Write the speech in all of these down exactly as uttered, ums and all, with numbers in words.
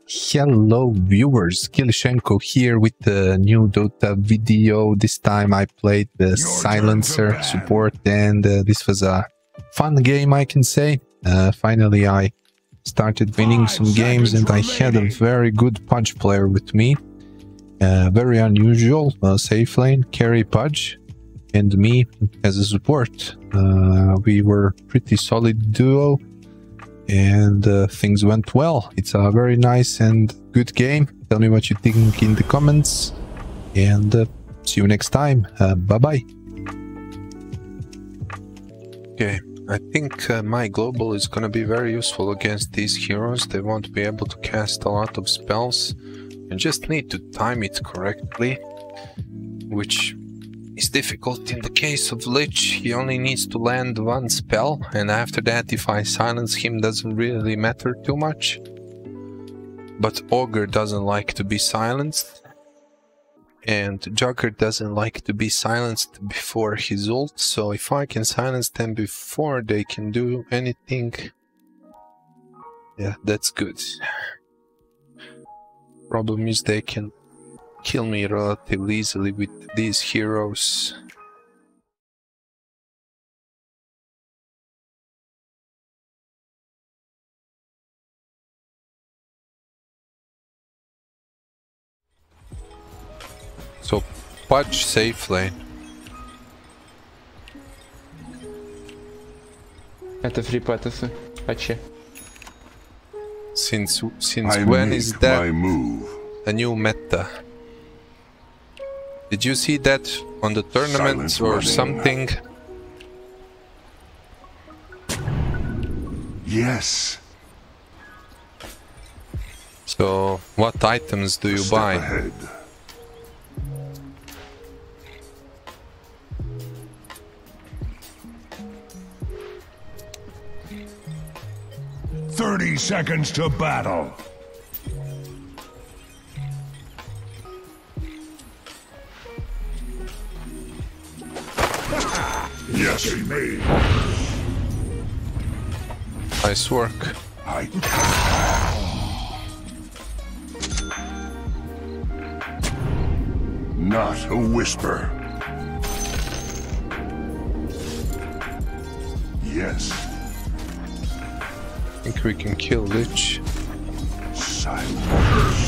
Hello viewers, Kilishenko here with the new Dota video. This time I played the Silencer support and uh, this was a fun game, I can say. Uh, finally I started winning some games and I had a very good Pudge player with me. Uh, very unusual, uh, safe lane, carry Pudge and me as a support. Uh, we were pretty solid duo. And uh, things went well. It's a very nice and good game. Tell me what you think in the comments. And uh, see you next time. Uh, bye bye. Okay, I think uh, my global is gonna be very useful against these heroes. They won't be able to cast a lot of spells. You just need to time it correctly, which is difficult. In the case of Lich, he only needs to land one spell, and after that, if I silence him, doesn't really matter too much. But Ogre doesn't like to be silenced, and Jugger doesn't like to be silenced before his ult, so if I can silence them before they can do anything, yeah, that's good. Problem is they can kill me relatively easily with these heroes. So Pudge safe lane. Это фри патасы, патчи. Since since I when is that a new meta? Did you see that on the tournament Silence or running. something? Yes. So, what items do you Step buy? Ahead. Thirty seconds to battle. Yes, me. Nice work. I... Not a whisper. Yes. I think we can kill Lich. Silence.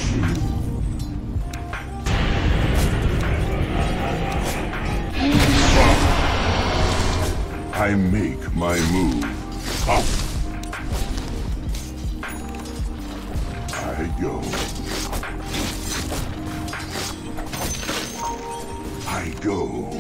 I make my move. Oh. I go. I go.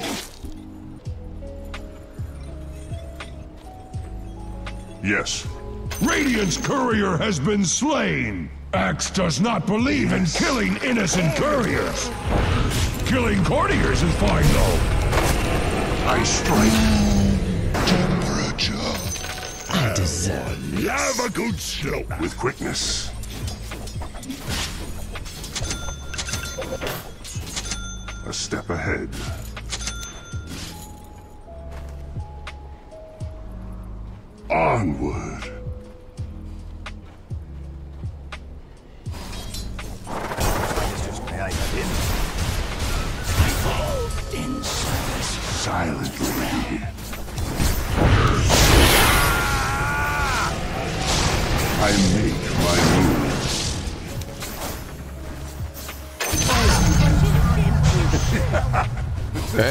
Yes. Radiant's courier has been slain. Axe does not believe in killing innocent couriers. Killing courtiers is fine though. I strike. I deserve this. Have a good slope with quickness. A step ahead. Onward. In service. Silently. I make my move. Okay.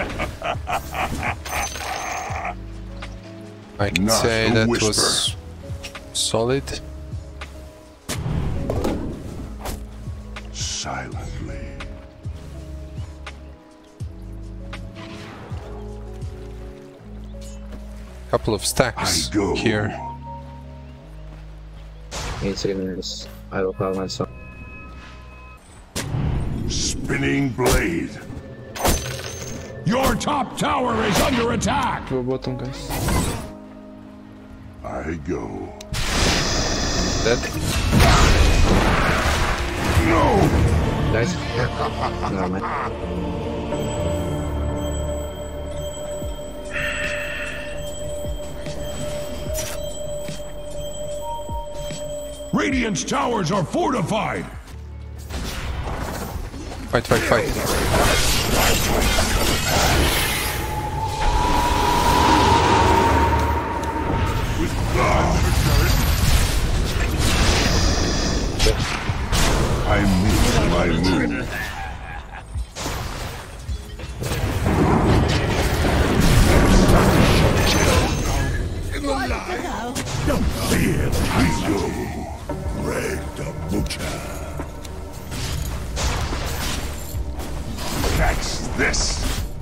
I can Not say that whisper. was solid. Silently. Couple of stacks I go. here. In three minutes, I will have my son. Spinning blade. Your top tower is under attack. Two bottom, guys. I go. Dead. No. Guys, no man. Radiant's towers are fortified. Fight, fight, fight. I make my move. Here we go. Red the Butcher. Catch this.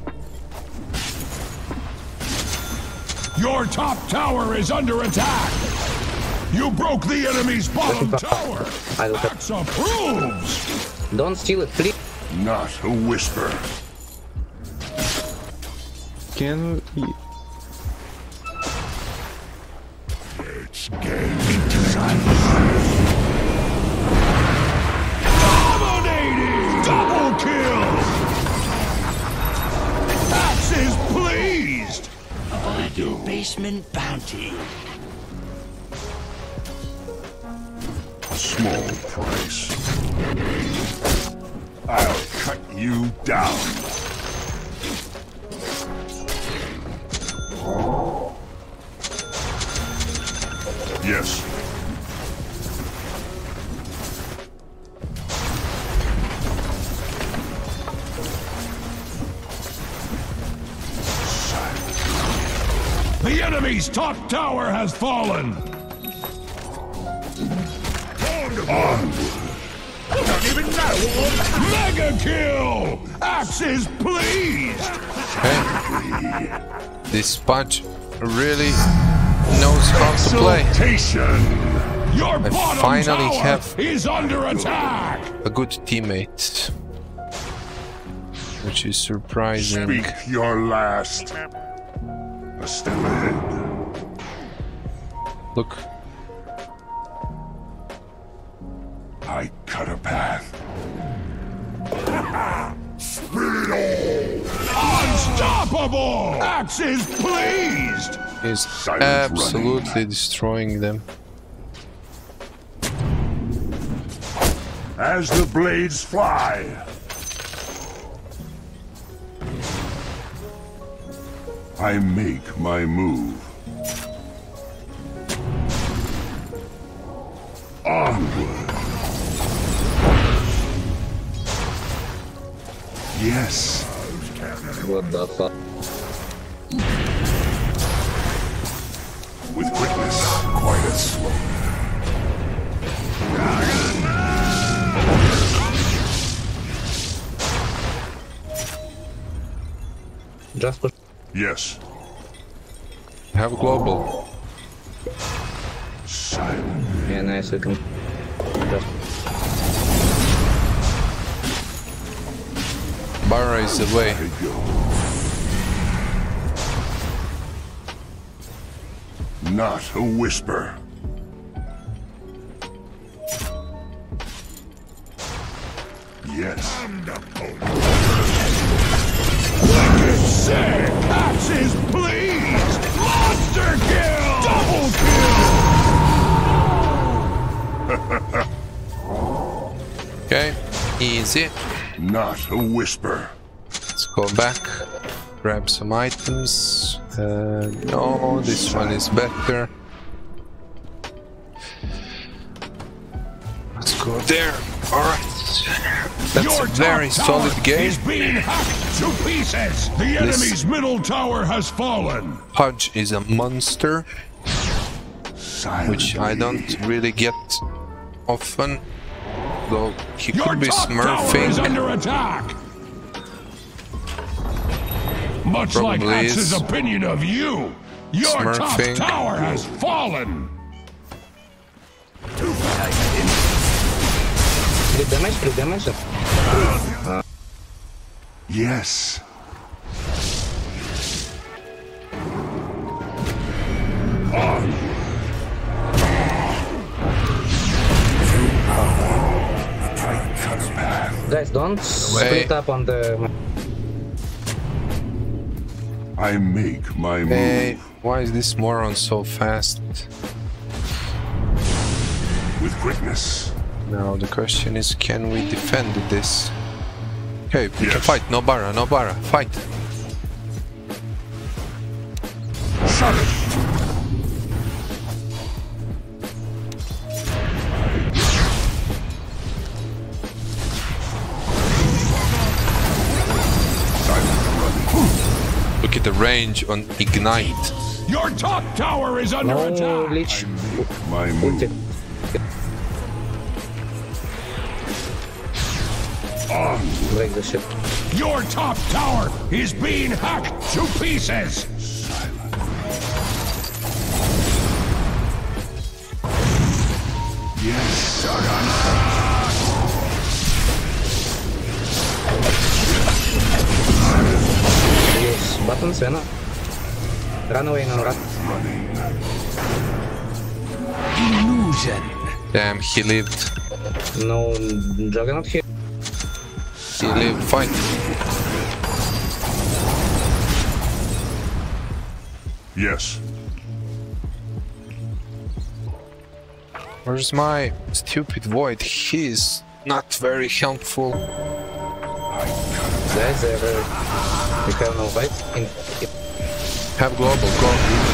Your top tower is under attack. You broke the enemy's bottom tower. I look up. That's approves. Don't steal it, please. Not a whisper. Can we... It's game time. Dominating! Double kill! Axe is pleased! Avoid your basement bounty. Small price. I'll cut you down. Yes. The enemy's top tower has fallen. Don't even know. Mega kill! Axe is pleased. Okay. This Pudge really knows how to play. Exaltation. Your I bottom finally tower have is under attack. a good teammate, which is surprising. Speak your last. A step ahead. Look, I cut a path. Spit it all! Unstoppable! Axe is pleased! he's Silent absolutely running. destroying them. As the blades fly. I make my move. Onward. Yes. What the fuck? With quickness, quite as slow. Just push. Yes. Have global. Silent. Yeah, nice. We can just. Barra is away. I go. Not a whisper. Yes. Wicked sick! Axe is pleased! Monster kill! Double kill! Okay, easy. Not a whisper. Let's go back, grab some items. Uh, no, this one is better. Let's go there. Alright. That's Your a very top solid tower game. is being hacked to pieces. The enemy's middle tower has fallen. Pudge is a monster, which I don't Silently. really get often. Though he Your could be top tower is smurfing. under attack. Much like Probably Axe's is. opinion of you, your Smurfing. top tower has fallen. Crit damage, crit damage. Yes. Guys, don't split up on the. I make my move. Hey, why is this moron so fast? With witness. Now the question is, can we defend this? Okay, we Yes. can fight. No Bara, no Bara, fight. Shut it! Look at the range on Ignite. Your top tower is under No, attack! Lich. My move. Ulti. Break the ship. Your top tower is being hacked to pieces! Yes, Sagan. Use buttons, Vena. Run away now, run. Illusion. Damn, he lived. No Juggernaut here. He lived. Fight. Yes. Where's my stupid Void? He's not very helpful. Guys, they're, uh, we have no fight. In, in, Have global, go.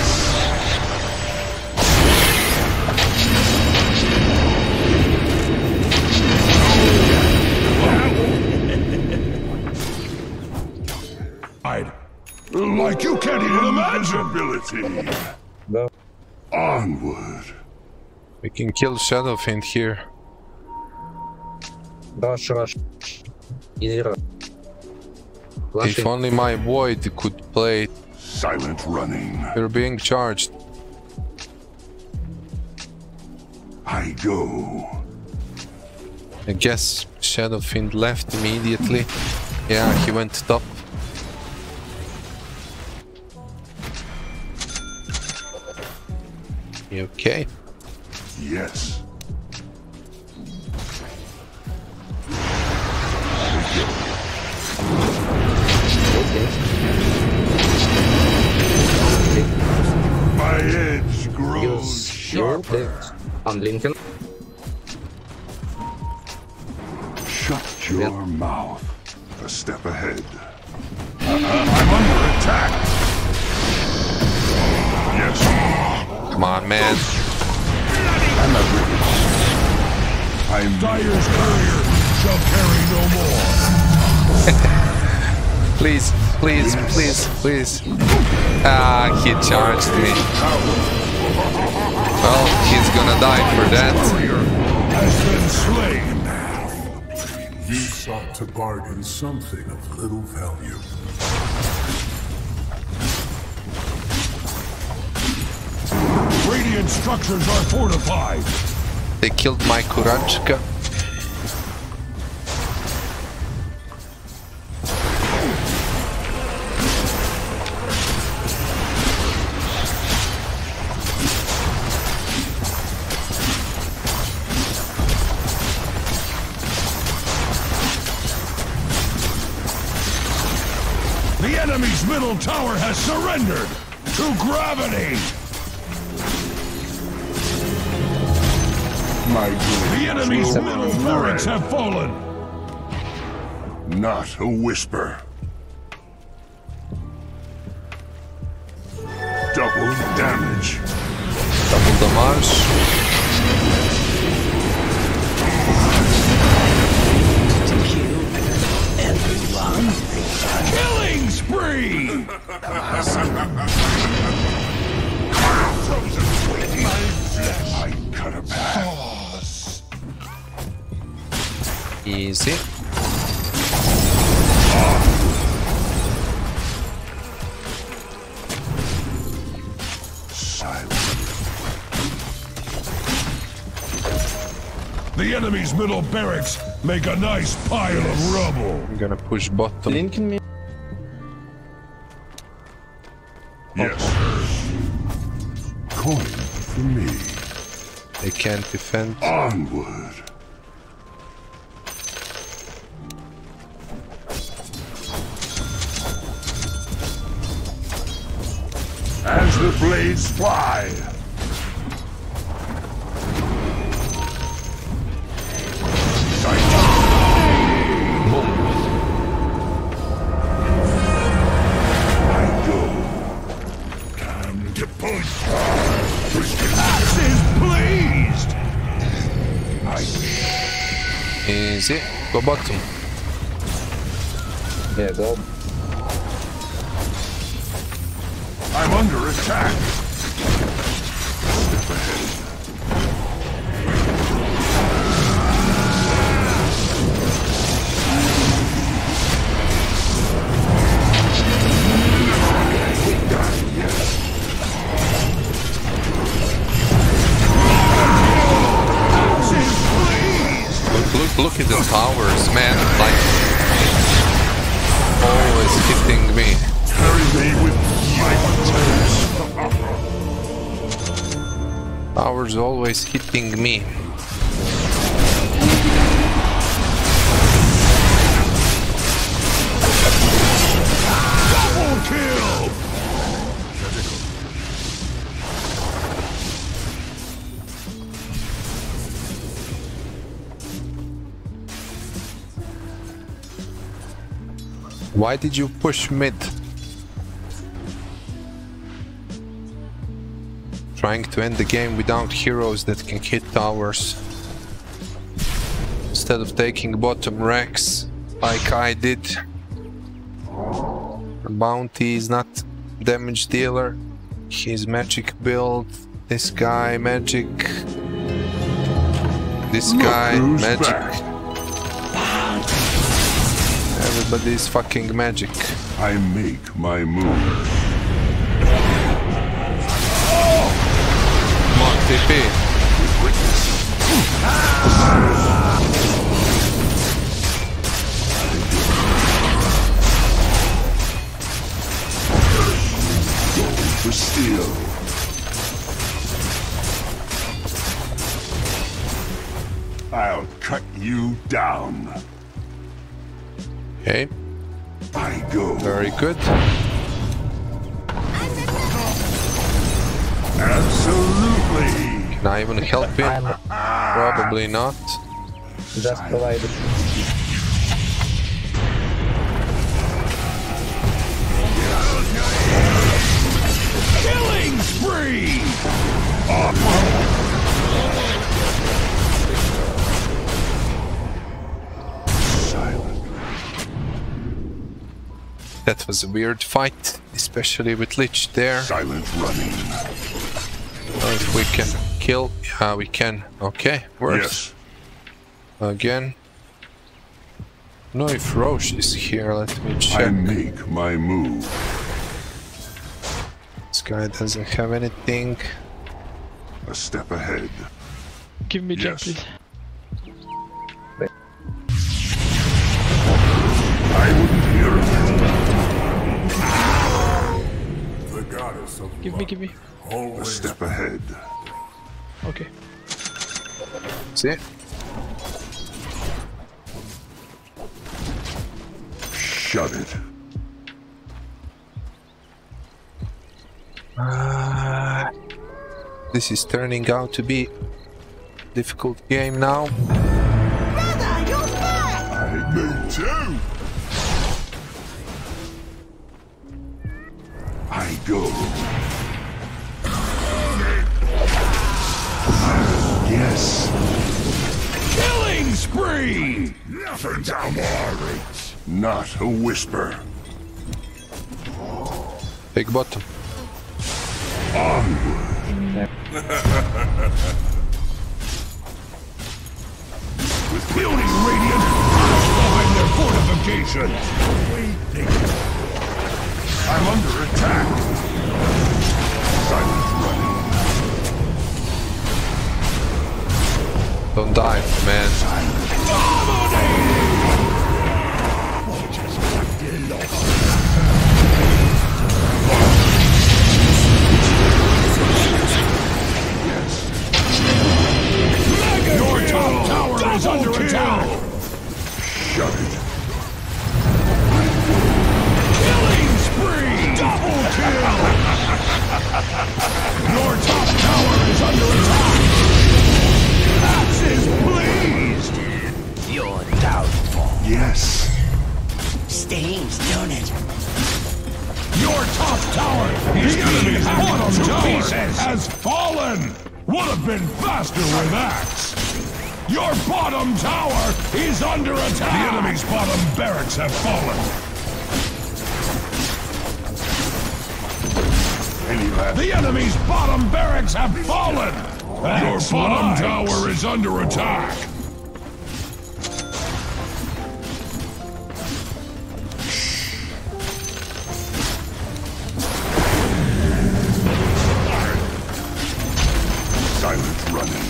Like you can't even imagine! Ability. go. Onward. We can kill Shadowfiend here. Rush, rush. Easy rush. Flash If in. only my Void could play. Silent running. We're being charged. I go. I guess Shadowfiend left immediately. Yeah, he went top. Okay. Yes. My edge grows Use your sharper. on Lincoln. Shut your mouth. A step ahead. I'm under attack. Yes. Come on, man. I'm a I'm Dyer's courier shall carry no more. Please, please, please, please. Ah, he charged me. Well, he's gonna die for that. Courier has been slain. You sought to bargain something of little value. Radiant structures are fortified. They killed my Kurachka. The enemy's middle tower has surrendered to gravity. My the enemy's middle barracks have fallen. Not a whisper. Double damage. Double damage. Killing spree! I cut a path. Easy. The enemy's middle barracks make a nice pile of rubble. I'm gonna push bottom. Lincoln me. Yes. Coin for me. They can't defend. Onward. As the blades fly. Easy. Go bottom. Yeah, go. I'm under attack. Look, look, look at the towers, man. Like, always hitting me. Carry me with my Towers always hitting me. double kill. Why did you push mid? Trying to end the game without heroes that can hit towers. Instead of taking bottom Rex, like I did. Bounty is not damage dealer. He's magic build. This guy magic. This guy magic. Back. Everybody's fucking magic. I make my move. Come on, T P. For steel. I'll cut you down. Okay, I go. very good. Absolutely. Can I even help him? Probably not. Just provided. Killing spree. Silent. That was a weird fight, especially with Lich there. Silent running. Oh, if we can kill, yeah, we can. Okay, works. Yes. Again. No, if Roche is here, let me check. I make my move. This guy doesn't have anything. A step ahead. Give me jump, Yes. please. I wouldn't hear of it. The goddess of Give me, give me. A always step ahead. Okay. See? Shut it. Uh, this is turning out to be a difficult game now. I me too. I go. Yes. Killing spree. Nothing's out of our reach. Not a whisper. Big bottom. With building radiant behind their fortifications. I'm under attack. Silent running. Don't die, man. Your top tower is under attack. Shut it. Killing spree. Double kill. Your top tower is under attack. Axe is pleased. Your downfall Yes. stings, don't it? Your top tower is the enemy's bottom tower has fallen. Would have been faster with axe. Your bottom tower is under attack! The enemy's bottom barracks have fallen. The enemy's bottom barracks have fallen! Your bottom tower is under attack! Silent running.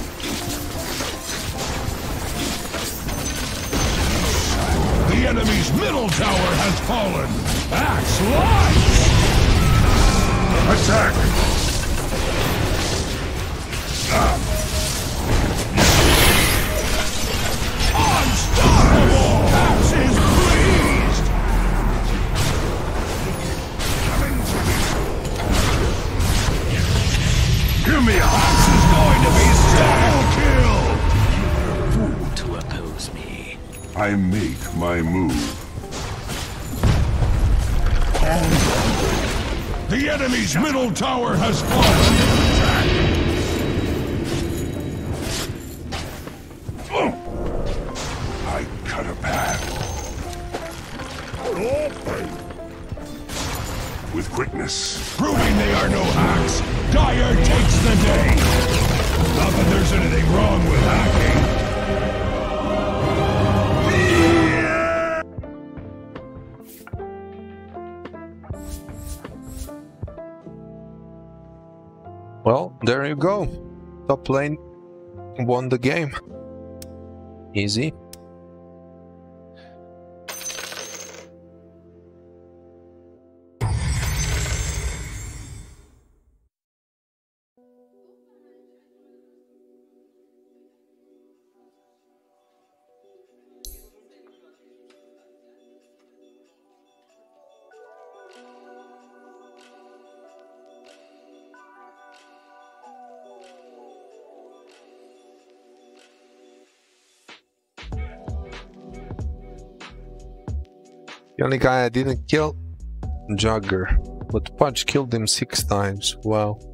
The enemy's middle tower has fallen! Axe light! Attack! Ah. Unstoppable! Axe is pleased! Give me a Axe is going to be double kill! Fool to oppose me. I make my move. The enemy's middle tower has fallen! Oh. I cut a path. With quickness. Proving they are no hacks, Dire takes the day! Not that there's anything wrong with hacking. Well, there you go. Top lane won the game. Easy. The only guy I didn't kill, Jugger, but Pudge killed him six times. Wow.